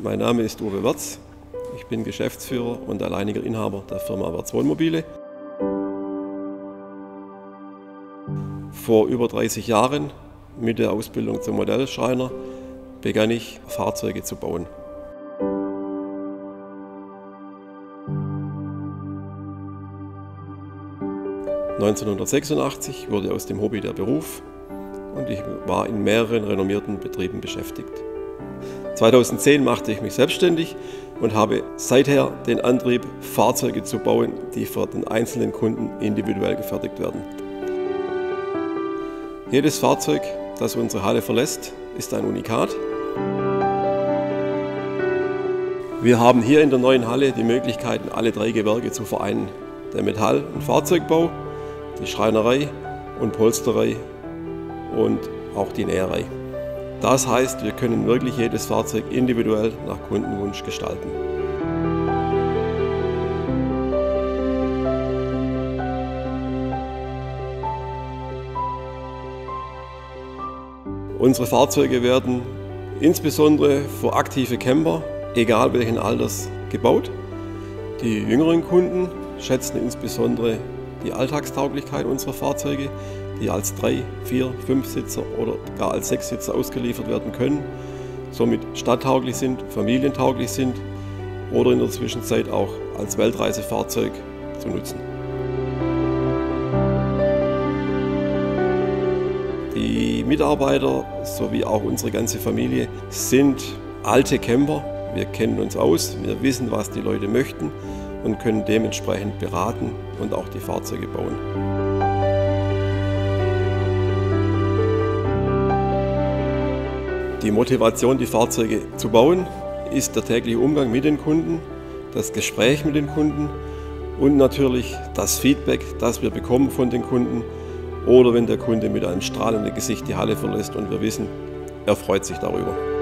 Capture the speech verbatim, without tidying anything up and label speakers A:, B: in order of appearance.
A: Mein Name ist Uwe Wertz. Ich bin Geschäftsführer und alleiniger Inhaber der Firma Wertz Wohnmobile. Vor über dreißig Jahren, mit der Ausbildung zum Modellschreiner, begann ich, Fahrzeuge zu bauen. neunzehnhundertsechsundachtzig wurde aus dem Hobby der Beruf und ich war in mehreren renommierten Betrieben beschäftigt. zweitausendzehn machte ich mich selbstständig und habe seither den Antrieb, Fahrzeuge zu bauen, die für den einzelnen Kunden individuell gefertigt werden. Jedes Fahrzeug, das unsere Halle verlässt, ist ein Unikat. Wir haben hier in der neuen Halle die Möglichkeiten, alle drei Gewerke zu vereinen. Der Metall- und Fahrzeugbau, die Schreinerei und Polsterei und auch die Näherei. Das heißt, wir können wirklich jedes Fahrzeug individuell nach Kundenwunsch gestalten. Unsere Fahrzeuge werden insbesondere für aktive Camper, egal welchen Alters, gebaut. Die jüngeren Kunden schätzen insbesondere die Alltagstauglichkeit unserer Fahrzeuge, die als drei, vier, fünf Sitzer oder gar als sechs Sitzer ausgeliefert werden können, somit stadttauglich sind, familientauglich sind oder in der Zwischenzeit auch als Weltreisefahrzeug zu nutzen. Die Mitarbeiter sowie auch unsere ganze Familie sind alte Camper. Wir kennen uns aus, wir wissen, was die Leute möchten und können dementsprechend beraten und auch die Fahrzeuge bauen. Die Motivation, die Fahrzeuge zu bauen, ist der tägliche Umgang mit den Kunden, das Gespräch mit den Kunden und natürlich das Feedback, das wir bekommen von den Kunden oder wenn der Kunde mit einem strahlenden Gesicht die Halle verlässt und wir wissen, er freut sich darüber.